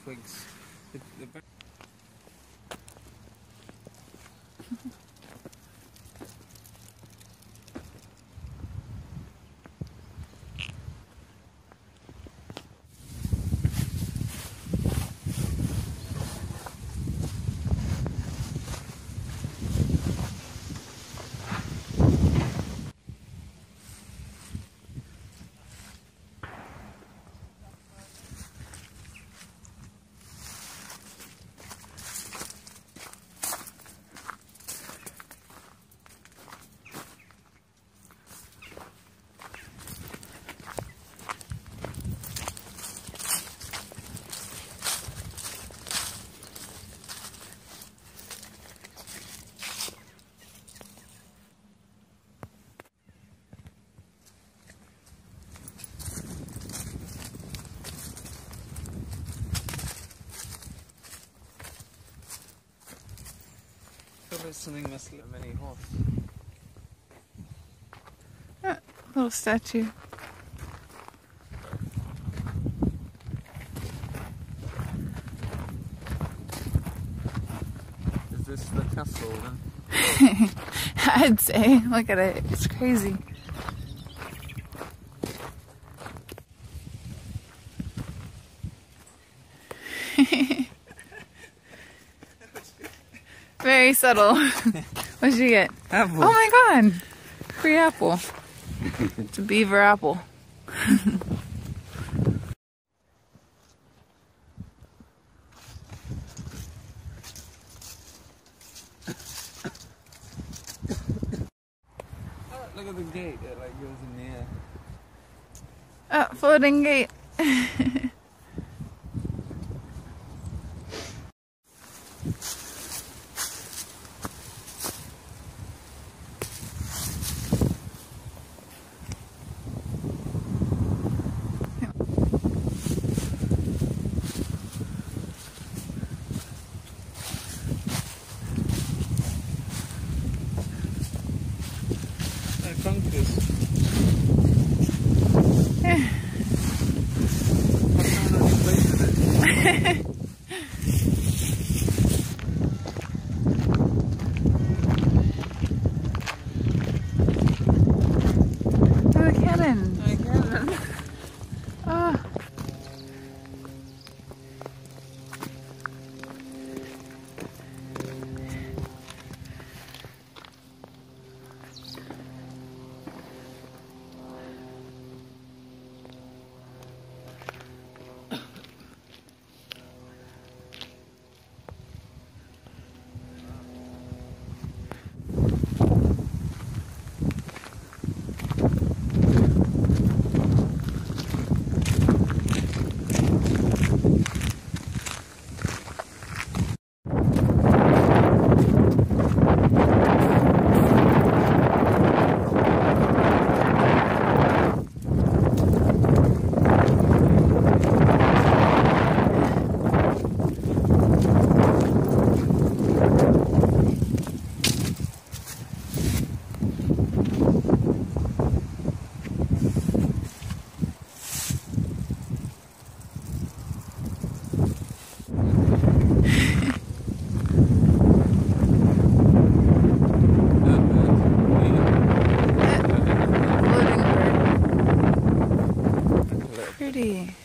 twigs. The There's something must look a mini horse. Ah, little statue. Is this the castle then? I'd say. Look at it. It's crazy. Very subtle. What did you get? Apple. Oh my god! Free apple. It's a beaver apple. Oh, look at the gate. It like goes in the air. Oh, floating gate. Pretty.